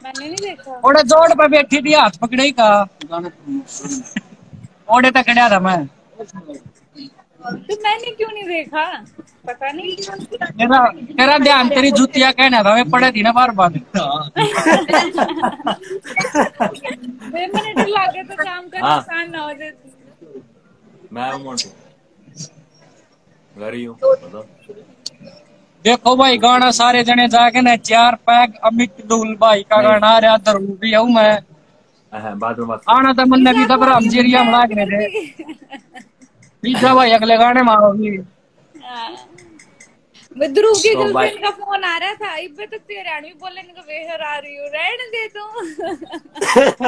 मैंने नहीं देखा। ओड़े जोड़ पे बैठी थी, हाथ पकड़े का ओड़े तक खड़ा था मैं। तो मैंने क्यों नहीं देखा, पता नहीं। तेरा तेरा ध्यान तेरी जुतिया कहना था, मैं पड़े थी ना बार बार। 2 मिनट लागे तो काम का हाँ नुकसान ना हो जाए। मैं हूँ मोटू, घर ही हूँ, बताओ। देखो भाई गाना सारे जने जाके ना 4 पैक अमित दुल भाई का नहीं गाना आ रहा, धरू भी हूँ मैं। बाद में बात करो। आना तो मन भी ईसा था को पर हम नहीं जीरिया में बताया लाग रहे फिर थे। भी। पिज्जा भाई अगले गाने में आओगी। हाँ। मैं ध्रुव की तो भाई गर्लफ्रेंड का फोन आ रहा था, इब्बे तो तेरे भी बोलने को बेहर आ रही हूँ, रहने दे तू।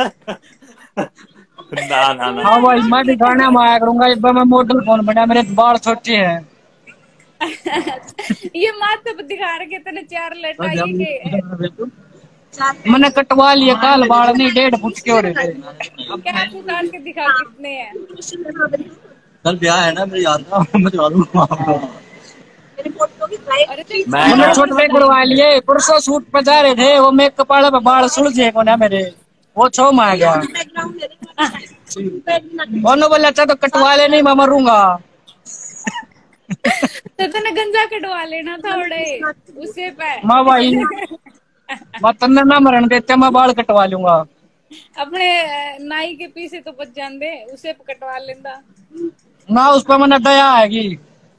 ना ना ना, हाँ पूरा भाई नाम मैं भी गाने में आया करूंगा, इस बार मैं मॉडल फोन बना, मेरे बाल छोटे हैं। ये माथे पे दिखा रखे तेने 4 लटाई के। मैंने कटवा लिए काल बाल, नहीं 1.5 फुट के हो रहे थे। क्या तू काट के दिखा कितने हैं। कल ब्याह है ना, मेरे याद था मैं करवा दूंगा। अरे तेरी मैं मैंने ना, फोटो छोटे करवा लिए, परसों शूट पे जा रहे थे, वो मेकअप वाले पे बाल सुलझे को ना मेरे, वो छो में आ गया। उन्होंने बोला अच्छा तो कटवा ले, नहीं मैं मरूंगा। तो तेने गंजा कटवा लेना था उड़े उसे पे। माँ भाई मैं तन्ने ना मरण देते, मैं बाल कटवा लूंगा। अपने नाई के पीछे तो बच जाते, उसे पे कटवा लेंदा। ना उस पर मैंने दया आएगी।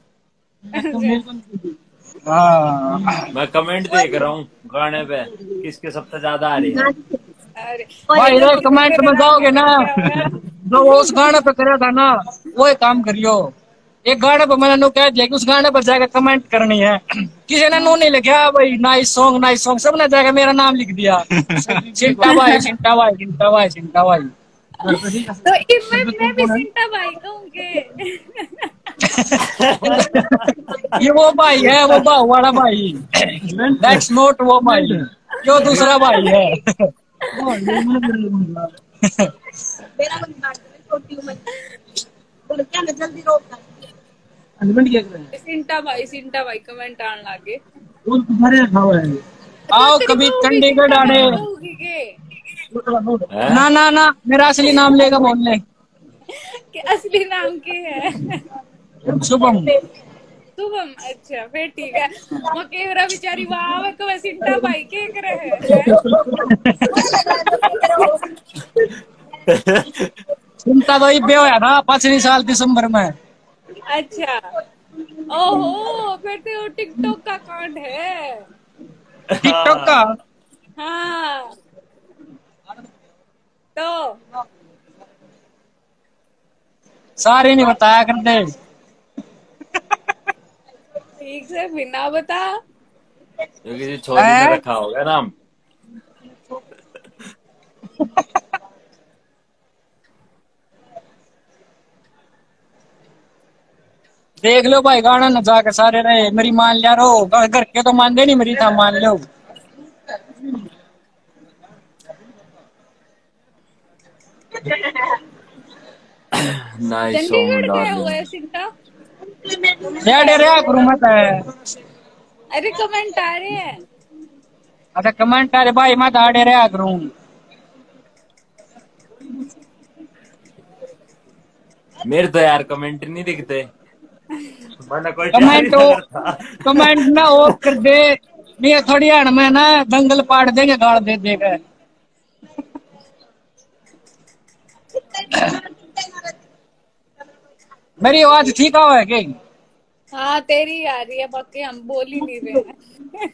हाँ मैं कमेंट देख रहा हूँ गाने पे, किसके सबसे ज्यादा आ रही है। अरे भाई देखो रे किसने कमेंट तेरे में नाम जाओगे ना, कमेंट किया हुआ है। जो वो उस गाने पे करा था ना, वो एक काम करियो। एक गाने पे मैंने नो कह दिया कि उस गाने पर जाकर कमेंट करनी है। किसी ने नो नहीं लिखा भाई, नाइस सॉन्ग, सबने जाकर मेरा नाम लिख दिया। चिंटा भाई चिंटा भाई चिंटा भाई चिंटा भाई। तो मैं भी सिंटा भाई कहूँगे। ये वो भाई है, वो बाहु वाला भाई। दैट्स नॉट वो भाई, जो दूसरा भाई है। सिंटा भाई कमेंट आने लगे। तो आओ तेरी कभी बहू भी चंडीगढ़ सिंटा आने। भाई कहूगी के? हैं? ना ना ना, मेरा असली नाम लेगा बोलने। कि असली नाम के है? शुभम। शुभम, अच्छा फिर ठीक है। वो केवरा बेचारी वाह को सिंटा भाई के करे है। चिंता तो ये होया था 5 साल दिसंबर में। अच्छा। ओहो, फिर तो वो टिकटॉक का कांड है। टिकटॉक का। हाँ। तो सारे नहीं बताया करते। ठीक से बिना बता। जो किसी छोरी ने हैं? रखा होगा नाम। देख लो भाई गाना न जाके सारे रहे, मेरी मान लिया रो, घर के तो मान दे नहीं, मेरी था मान लो। नाइस सॉन्ग चंडीगढ़ गया हुआ डार्लिंग। है सिंटा। क्या डर है गुरु मत है। अरे कमेंट आ रहे हैं। अच्छा कमेंट अरे भाई मैं तो डर है गुरु। मेरे तो यार कमेंट नहीं दिखते, मैंने कोई प्यार ही कमेंट ना हो, करता। कमेंट ना ऑफ कर दे, नहीं थोड़ी हण में ना दंगल पाड़ देंगे, गाड़ दे देगा। मेरी आवाज ठीक है क्या? हाँ तेरी आ रही है, बाकी हम बोल ही नहीं रहे हैं।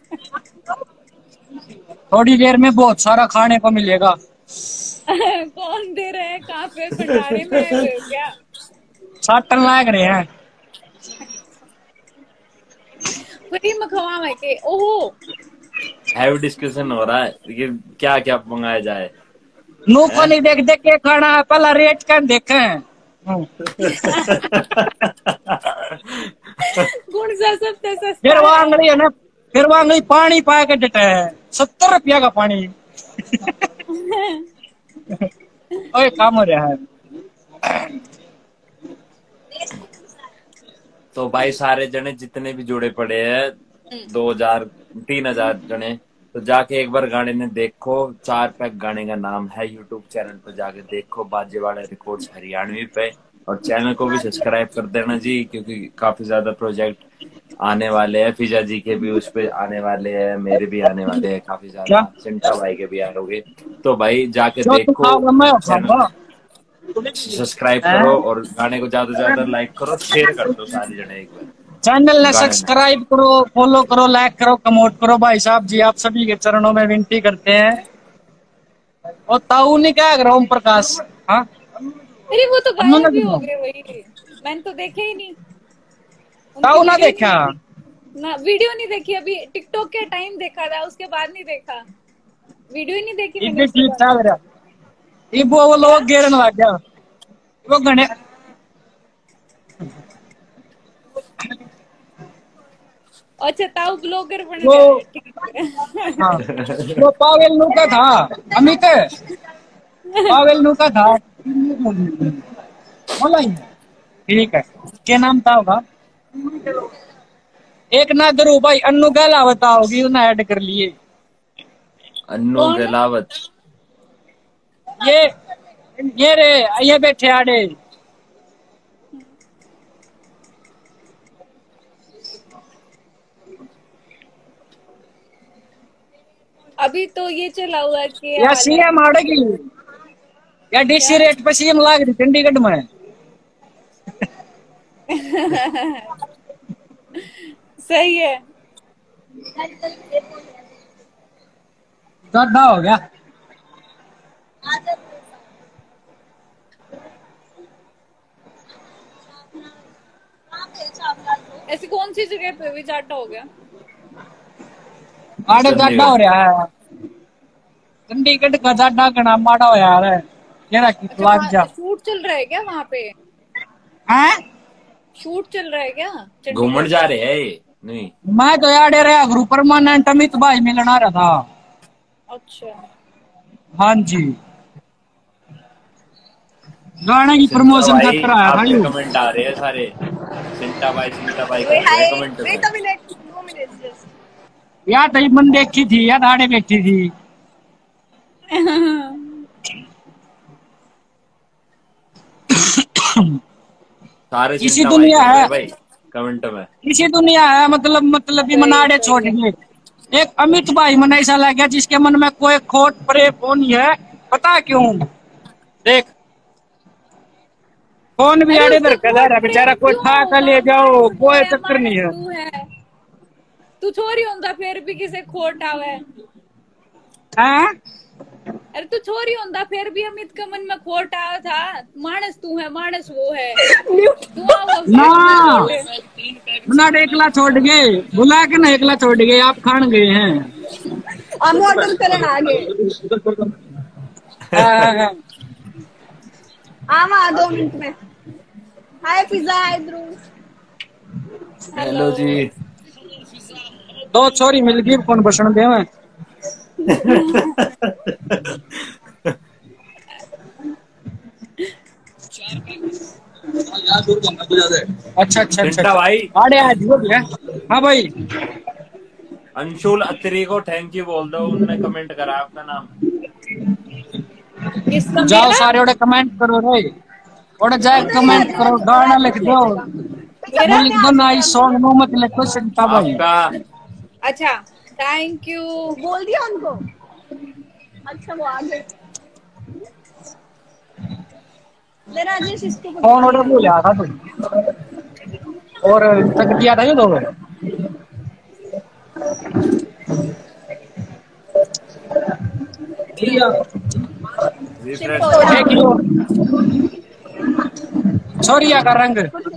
थोड़ी देर में बहुत सारा खाने को मिलेगा। कौन दे रहे हैं, कहाँ पे भंडारे में आए हुए हो क्या? साटन लाग रहे हैं। फ्री में खवा के ओहो। हैवी डिस्कशन हो रहा है कि क्या क्या मंगाया जाए। मुंह को हैं? नहीं देख देख के खाना है, पहला रेट का देखे। कौन सा सबसे सस्ता फिर वो है? आंगली है ना, फिर वो आंगली पानी पा के डटे है, 70 रुपया का पानी। ओए काम हो रहा है। तो भाई सारे जने जितने भी जुड़े पड़े हैं, 2000 3000 जने, तो जाके एक बार गाने ने देखो। 4 पैक गाने का नाम है, यूट्यूब चैनल पर जाके देखो, बाजेवाड़ा रिकॉर्ड्स हरियाणवी पे। और चैनल को भी सब्सक्राइब कर देना जी, क्योंकि काफी ज्यादा प्रोजेक्ट आने वाले हैं। फिजा जी के भी उस पे आने वाले हैं, मेरे भी आने वाले हैं काफी क्या ज्यादा, चिंटा भाई के भी आ रहे। तो भाई जाके जो तू देखो, खाओगा मैं चैनल खाऊंगा। सब्सक्राइब करो हैं? और गाने को ज्यादा से ज्यादा लाइक करो, शेयर कर दो सारे जने एक बार चैनल ने गाने में। सब्सक्राइब करो, फॉलो करो, लाइक करो, कमेंट करो। भाई साहब जी आप सभी के चरणों में विनती करते हैं। और ताऊ ने क्या कर ओम प्रकाश? हाँ अरे वो तो अन्नू ने गायब ही हो देखा, गए वही। मैंने तो देखे ही नहीं, उनकी ताऊ ना वीडियो ही नहीं देखा। देखी ना, वीडियो नहीं देखी। अभी टिकटॉक के टाइम देखा था, उसके बाद नहीं देखा। वीडियो ही नहीं देखी ये मैंने भी उसके ठीक बाद। ठाक रहा। ये वो क्या? लोग गिरने लग गया, वो गणे। अच्छा ताऊ ब्लॉगर बन वो गया है, ठीक है। हाँ, वो पावेल नू का था, अमित पावेल नू का था। बोला ही ठीक है। क्या नाम था होगा? एक ना दरू भाई अन्नू गहलावत होगी, उन्हें ऐड कर लिए। अन्नू कौन? गहलावत। ये ये रे, ये बैठे आड़े। अभी तो ये चला हुआ है कि या हाल है। सीएम आड़ेगी, या डीसी क्या? रेट पे सीएम लाग रही चंडीगढ़ में। सही है। ज्यादा हो गया। ऐसी कौन सी जगह पे भी जाटा हो गया? आड़े ज्यादा चंडीगढ़। हो रहा है। चंडीगढ़ का ज्यादा गणा माड़ा हो यार है। तेरा की अच्छा लाग जा। वहाँ शूट चल रहा है क्या वहाँ पे? हैं? शूट चल रहा है क्या घूमन चंडीगढ़ जा में? रहे हैं ये नहीं। मैं तो यार रहा गुरु परमानेंट अमित भाई मिलन आ रहा था। अच्छा। हाँ जी, गाने की चिंटा प्रमोशन भाई खतरा है आपके भाई। कमेंट आ रहे हैं सारे, चिंटा भाई Wait, कर रहे हैं hi. कमेंट में। Wait a minute. 2 minutes just. यार तई मन देखी थी यार, आड़े बैठी थी। सारे इसी चिंटा भाई दुनिया कर रहे है, हैं भाई कमेंट में। इसी दुनिया है, मतलब भी सही मनाड़े छोड़ सही है। दिए। एक अमित भाई मन ऐसा लग गया जिसके मन में कोई खोट प्रेम नहीं है। पता क्यों? देख कौन भी अरे आड़े उसको इधर कलर खोट है बेचारा, प्रेम कोई क्यों ठा कर होगा? ले जाओ, मानस वो कोई है, चक्कर नहीं मानस है। तू है। तू छोरी होंदा फिर भी किसे खोट आवे। हैं? अरे तू छोरी होंदा फिर भी अमित के मन में खोट आया था। मानस तू है, मानस वो है। तू आ वो ना साइड में छोड़ दे। मनाड़े एकला छोड़ गए, बुला के ना एकला छोड़ गए, आप खान गए हैं। I'm order करण आगे. हाँ। आवा 2 मिनट में. Hi pizza, hi Dhruv. Hello जी। दो छोरी मिल गई कौन बसन दे मैं। अच्छा अच्छा चिंटा अच्छा। भाई आड़े आज हो गया। हाँ भाई, अंशुल अत्री को थैंक यू बोल दो, उनने कमेंट करा आपका नाम। किसका? जाओ मेरा? सारे ओडे कमेंट करो रे, ओडे जाए उधर कमेंट यार करो, गाना लिख दो। मेरा? वो लिख दो ना इस सॉन्ग नो मत लिखो चिंता भाई। आपका अच्छा थैंक यू। बोल दिया उनको. अच्छा वो आगे. ले राजेश इसको कौन ऑर्डर बोल रहा था तू? और तक दिया था ये दो। रिफ्रेश शिफ्ट एक किलो छोरिया का रंग।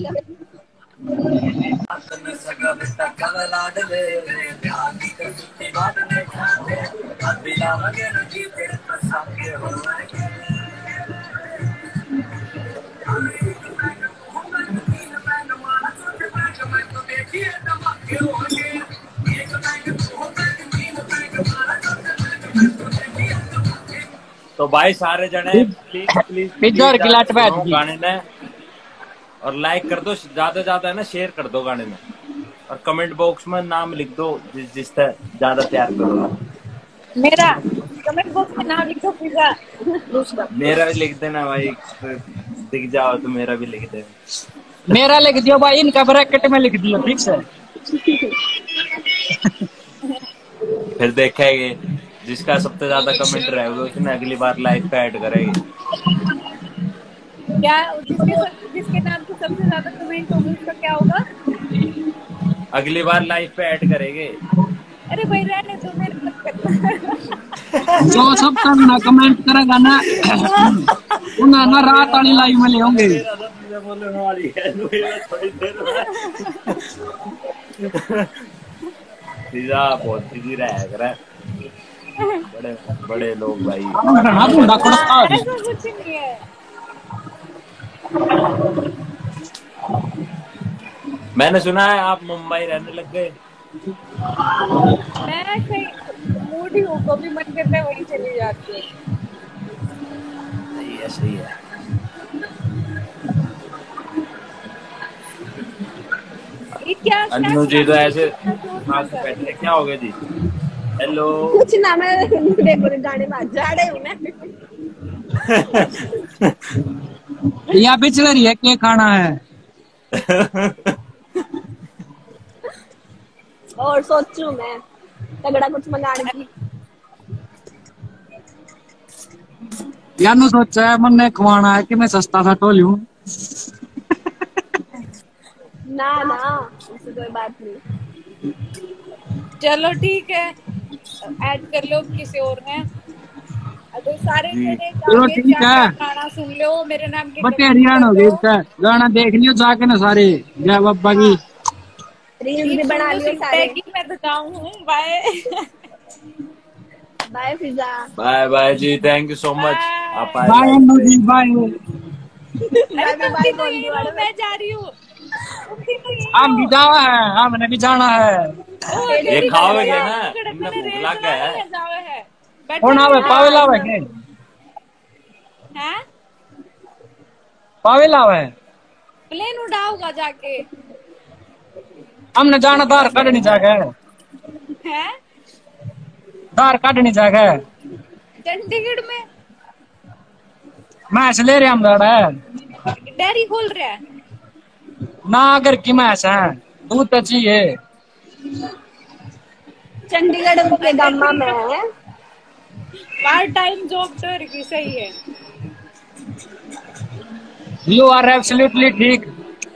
तो भाई सारे जने प्लीज प्लीज पिज्जा और प्लीज गिलाट बैठ सुनो गई। गाने ने, और लाइक कर दो ज्यादा ज्यादा है ना, शेयर कर दो गाने में, और कमेंट बॉक्स में नाम लिख दो जिस जिस ज्यादा प्यार करो। मेरा कमेंट बॉक्स में नाम लिखो पिज्जा। दूसरा मेरा भी लिख देना भाई, दिख जाओ तो मेरा भी लिख देना। मेरा लिख दियो भाई, इनका ब्रैकेट में लिख दियो, ठीक है। फिर देखेंगे जिसका सबसे ज्यादा कमेंट रहेगा उसने अगली बार लाइव पे ऐड करेंगे। क्या जिसके नाम पे सबसे ज्यादा कमेंट होंगे उसका क्या होगा? अगली बार लाइव पे ऐड करेंगे। अरे भाई रहने दो, मेरे मत करना। जो सब करना कमेंट करेगा ना उन्हें ना रात वाली लाइव में ले होंगे। सीधा बहुत बिजी रहेगा, बड़े बड़े लोग भाई। ऐसा कुछ नहीं है। मैंने सुना है आप मुंबई रहने लग गए। मैं कहीं मूड ही हूँ, कभी मन करता है वहीं चली जाती है। सही है सही है। ये क्या अनु जी तो ऐसे बैठे, क्या हो गया जी? हेलो। कुछ ना, मैं देखो गाने बाज जा रहे हूँ मैं। या बिचलरी है, क्या खाना है? और सोचू मैं तगड़ा कुछ मंगाने की। यानू सोचा है मन ने खवाना है कि मैं सस्ता सा टोलूं। ना ना ऐसी कोई बात नहीं। चलो ठीक है, ऐड कर लो किसी और ने। अगर सारे जने चलो ठीक है, गाना सुन लो मेरे नाम के बटे हरियाणा हो गई इसका गाना देख लियो जाके ना सारे। जय बाबा की रील्स भी बना लियो सारे। मैं तो जाऊँ, बाय। बाय फिजा। बाय बाय जी, थैंक यू सो मच। आप आए बाय अनु जी, बाय। मैं जा रही हूँ। हम भी जाना है, हमने भी जाना है। ये खाओगे ना, इनमें भूख लग गया है। कौन आवे? पावेल आवे के? हैं? पावेल आवे? प्लेन उड़ाऊंगा जाके। हमने जाना धार काटनी जगह हैं? धार काटनी जगह चंडीगढ़ में मैच ले रहे हम है। डेयरी खोल रहा है ना, अगर की मैच है दूध तो चाहिए। चंडीगढ़ के गामा में है। पार्ट टाइम जॉब तो की सही है। यू आर एब्सोल्युटली ठीक।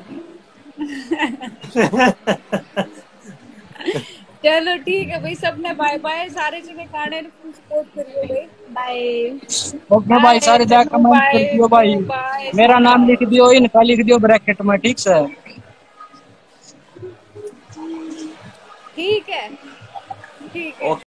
चलो ठीक है भाई, सबने बाय बाय। सारे जने गाने को सपोर्ट करियो भाई। बाय। ओके भाई, सारे जा कमेंट कर दियो भाई। मेरा नाम लिख दियो, इनका लिख दियो ब्रैकेट में, ठीक है? ठीक है ठीक है।